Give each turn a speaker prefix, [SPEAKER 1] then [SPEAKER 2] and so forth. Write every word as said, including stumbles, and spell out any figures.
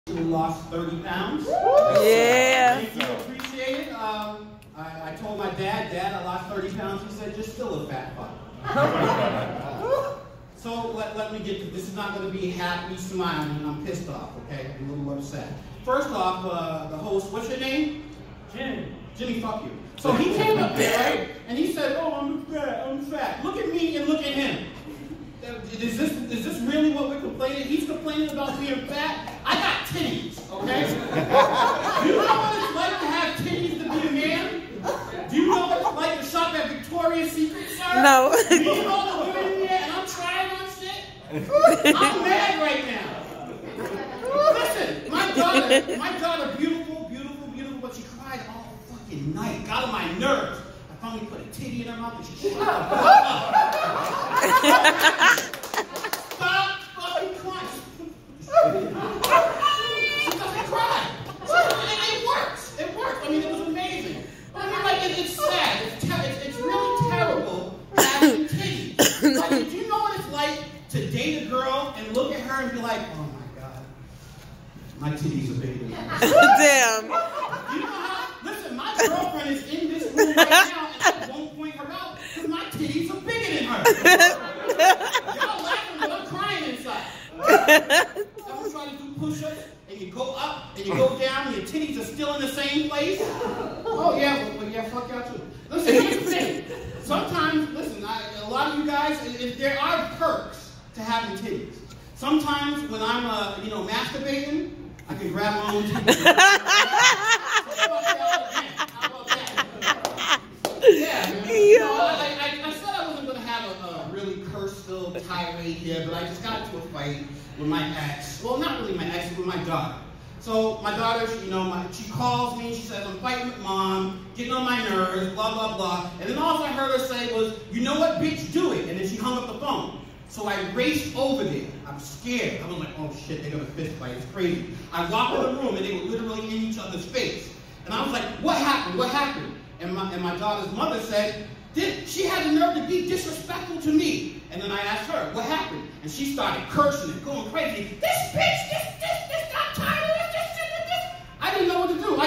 [SPEAKER 1] Lost thirty pounds.
[SPEAKER 2] Yeah.
[SPEAKER 1] Thank you, appreciate it. Um, I, I told my dad, Dad, I lost thirty pounds. He said, you're still a fat fuck. So let, let me get to this. Is not going to be happy, smiling. I'm pissed off, okay? I'm a little upset. First off, uh, the host, what's your name?
[SPEAKER 3] Jimmy.
[SPEAKER 1] Jimmy, fuck you. So he came up there, right? And he said, oh, I'm fat, I'm fat. Look at me and look at him. Is this, is this really what we're complaining? He's complaining about being fat? I got titties, okay? Do you know what it's like to have titties to be a man? Do you know what it's like to shop at Victoria's Secret, sir?
[SPEAKER 2] No.
[SPEAKER 1] Do you know the women in there and I'm trying on shit? I'm mad right now. Listen, my daughter, my daughter, beautiful, beautiful, beautiful, but she cried all fucking night. Got on my nerves. I finally put a titty in her mouth and she shut up. Stop fucking crying. She doesn't cry. It, it works. It works. I mean, it was amazing. I mean, like, it, it's sad. It's, ter it's, it's really terrible having titties. Like, do you know what it's like to date a girl and look at her and be like, oh my God, my titties are bigger than yours.
[SPEAKER 2] Damn.
[SPEAKER 1] You know how? Listen, my girlfriend is in this room right now and I won't point her out because my titties are bigger than her. Y'all laughing, but I'm crying inside. Ever try to do push-ups and you go up and you go down and your titties are still in the same place? Oh yeah, well, well yeah, fuck y'all too. Listen, here's the thing. Sometimes, listen, I, a lot of you guys, if there are perks to having titties. Sometimes when I'm, uh, you know, masturbating, I can grab my own titties. How about that? Yeah, man. You know, I, I, I said I wasn't going to have a, a really curse-filled tirade here, but I just got into a fight with my ex. Well, not really my ex, but with my daughter. So my daughter, she, you know, my, she calls me, she says, I'm fighting with mom, getting on my nerves, blah, blah, blah. And then all I heard her say was, you know what, bitch, do it. And then she hung up the phone. So I raced over there. I'm scared. I was like, oh shit, they're gonna fist fight. It's crazy. I walked in the room and they were literally in each other's face. And I was like, what happened? What happened? And my, and my daughter's mother said, Did, she had the nerve to be disrespectful to me. And then I asked her, what happened? And she started cursing and going crazy. This bitch, this, this, this, I'm tired of this, this, this, this. I didn't know what to do. I